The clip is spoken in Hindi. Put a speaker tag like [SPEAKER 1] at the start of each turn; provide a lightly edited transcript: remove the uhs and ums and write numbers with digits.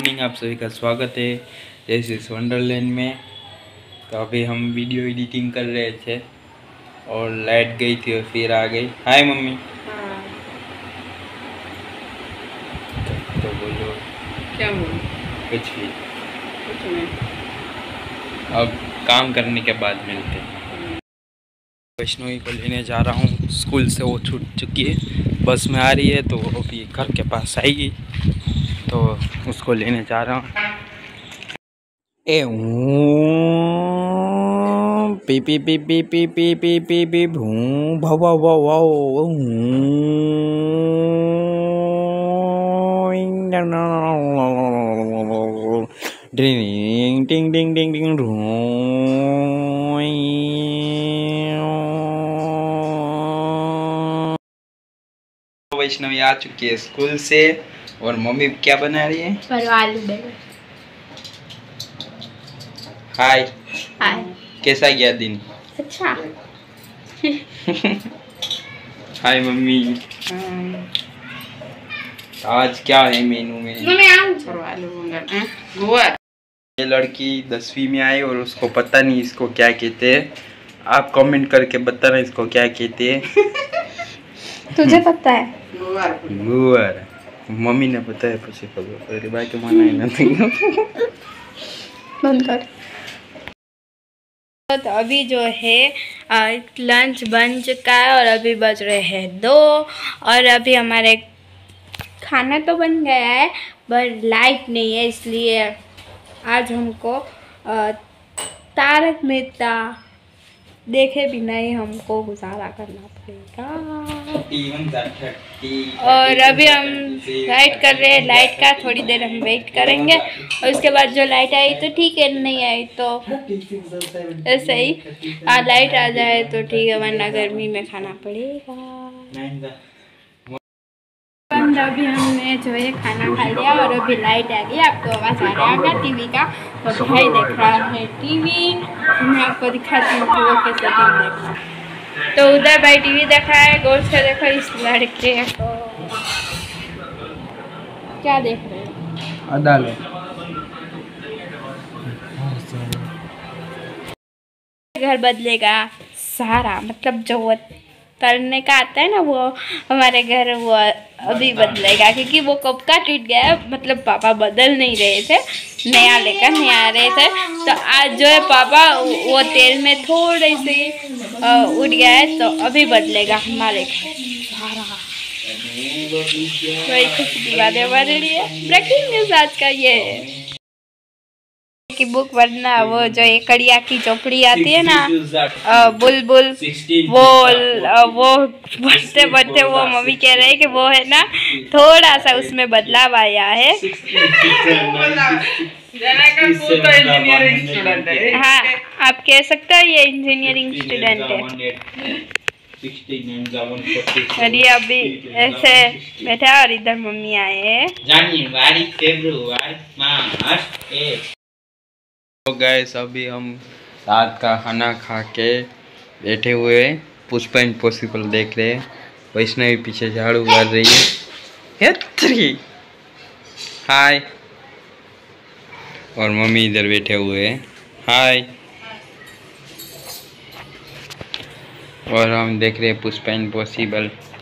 [SPEAKER 1] मॉर्निंग, आप सभी का स्वागत है जैसे वंडरलैंड में। तो अभी हम वीडियो एडिटिंग कर रहे थे और लाइट गई थी और फिर आ गई। हाय मम्मी।
[SPEAKER 2] हाँ।
[SPEAKER 1] तो बोलो।
[SPEAKER 2] क्या बोल?
[SPEAKER 1] कुछ भी।
[SPEAKER 2] कुछ नहीं।
[SPEAKER 1] अब काम करने के बाद मिलते हैं। वैष्णवी को लेने जा रहा हूँ, स्कूल से वो छूट चुकी है, बस में आ रही है तो अभी घर के पास आएगी तो उसको लेने जा रहा हूँ। ए पी पी पी पी पी पी पी पी पी भूं भाव भाव भाव भाव डिंग डिंग डिंग डिंग डिंग वैष्णवी आ चुकी है स्कूल से और मम्मी क्या बना रही है?
[SPEAKER 2] परवालू बैगन।
[SPEAKER 1] हाय।
[SPEAKER 2] हाय।
[SPEAKER 1] कैसा गया दिन?
[SPEAKER 2] अच्छा।
[SPEAKER 1] हाय मम्मी। आज क्या है मेनू में?
[SPEAKER 2] परवालू बैगन गोबर।
[SPEAKER 1] ये लड़की 10वीं में आई और उसको पता नहीं इसको क्या कहते हैं। आप कमेंट करके बताना इसको क्या कहते हैं।
[SPEAKER 2] तुझे पता है?
[SPEAKER 1] गुवर। मम्मी ने बताया પછી ખબર પડી, બાકી મને નથી।
[SPEAKER 2] बंद कर। तो अभी जो है लंच बन चुका है और अभी बज रहे हैं 2 और अभी हमारे खाना तो बन गया है पर लाइट नहीं है, इसलिए आज हमको तारक मेहता देखे बिना ही हमको गुजारा करना पड़ेगा। और अभी हम लाइट कर रहे हैं, लाइट का थोड़ी देर हम वेट करेंगे और उसके बाद जो लाइट आई तो ठीक है, नहीं आई तो ऐसे ही। लाइट आ जाए तो ठीक है, वरना गर्मी में खाना पड़ेगा। अभी हमने जो है खाना खा लिया और अभी लाइट आ गई। आपको आवाज़ आ रहा होगा टीवी का, तो भाई देख रहा है टीवी। मैं आपको दिखाती हूँ कि वो कैसे टीवी देख रहा है। तो उधर भाई टीवी देख रहा है, गौर से देखो इस लड़के को। क्या देख रहे हैं?
[SPEAKER 1] अदालत।
[SPEAKER 2] घर बदलेगा सारा, मतलब जो तरने का आता है ना वो हमारे घर वो अभी बदलेगा, क्योंकि वो कब का टूट गया है। मतलब पापा बदल नहीं रहे थे, नया लेकर नहीं आ रहे थे। तो आज जो है पापा वो तेल में थोड़े से उड़ गया है तो अभी बदलेगा हमारे घर सारा। वही खुशी की बात है हमारे लिए। ब्रेकिंग न्यूज़ आज का ये है की बुक वरना वो जो एक कड़िया की चौपड़ी आती है ना, बुलबुल, वो बढ़ते बढ़ते वो मम्मी कह रहे हैं कि वो है ना थोड़ा सा उसमें बदलाव आया है। हाँ, आप कह सकते हो ये इंजीनियरिंग स्टूडेंट है। और ये अभी ऐसे बैठा और इधर मम्मी आए हैं।
[SPEAKER 1] तो गैस अभी हम रात का खाना खा के बैठे हुए पुष्पा इम्पॉसिबल देख रहे हैं। वैष्णवी पीछे झाड़ू मार रही है। हाय। और मम्मी इधर बैठे हुए हैं। हाय। और हम देख रहे हैं पुष्पा इम्पॉसिबल।